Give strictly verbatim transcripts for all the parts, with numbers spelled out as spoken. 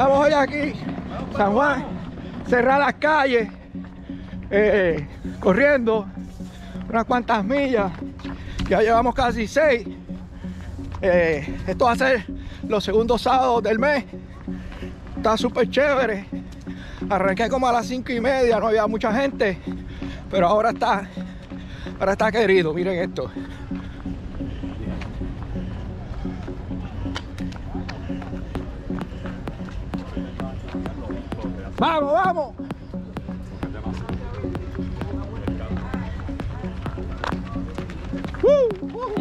Estamos hoy aquí, San Juan, cerrar las calles, eh, corriendo unas cuantas millas. Ya llevamos casi seis. Eh, esto va a ser los segundos sábados del mes. Está súper chévere. Arranqué como a las cinco y media, no había mucha gente, pero ahora está, ahora está querido. Miren esto. Vamos, vamos. Uh, uh.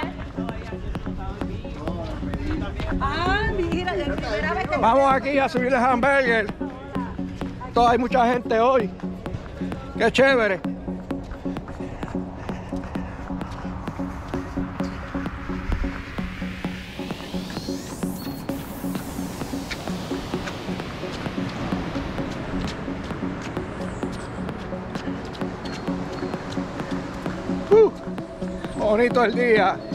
Ah, mira, la primera vez que... Vamos aquí a subir el hamburger. Todo, hay mucha gente hoy. Qué chévere. Uh, bonito el día.